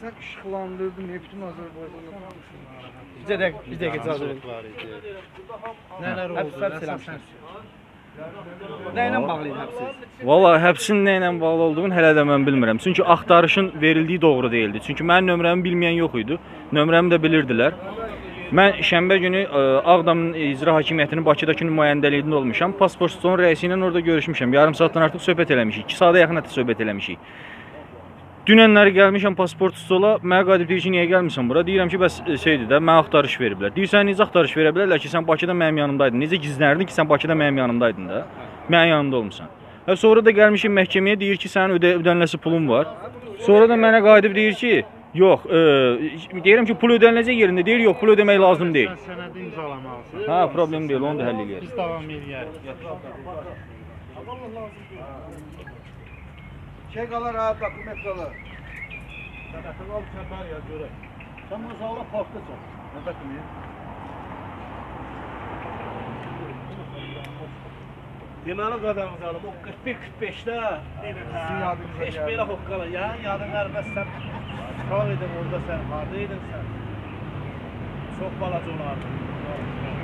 Sən işıqlandırdın, ne bütün Azərbaycanı. Bir dəqiqə icazə verin. Nələr oldu? Nə ilə bağlı idi həbsiz? Valla həbsin nə ilə bağlı olduğunu hələ də mən bilmirəm. Çünki axtarışın verildiyi doğru deyildi. Çünki mənim nömrəmi bilməyən yox idi. Nömrəmi də bilirdilər. Mən şənbə günü Ağdamın İcra Hakimiyyətinin Bakıdakı nümayəndəliyində olmuşam. Pasportçunun rəisi ilə orada görüşmüşəm. Yarım saatdan artıq söhbət eləmişik. 2 saata yaxın hətta söhbət eləmişik. Dünənləri gəlmişəm pasportçuya. Mənə qayıdıb deyir ki, niyə gəlmirsən bura? Deyirəm ki, bəs şeydir də, mənə axtarış veriblər. Deyirsən, necə axtarış verə bilərlər ki, sən Bakıda mənim yanımdaydın? Necə gizlənirdin ki, sən Bakıda mənim yanımdaydın da? Mənim yanımda olmuşsan. Sonra da gəlmişim məhkəməyə, deyir ki, sənin ödəniləcək pulun var. Sonra da mənə qayıdıb deyir ki, yox, deyirəm ki, pul ödəniləcək yerində, deyir, yox, pul ödəmək lazım deyil. Sən sənədi imzalamalısan. Hə, problem deyil, onu da həll edərik. Biz davam edərik. Şey qalır ha, dokument qalır. Sən al səfər ya, görək. Sən bunu sağla parkda çək. Nə dokument? Deməli qadağımız alım, o 41-45-də heç belə hoqqala ya, yadın qarbəs sən çıxaq edin orada sən, harada edin sən? Çox balaca olardı.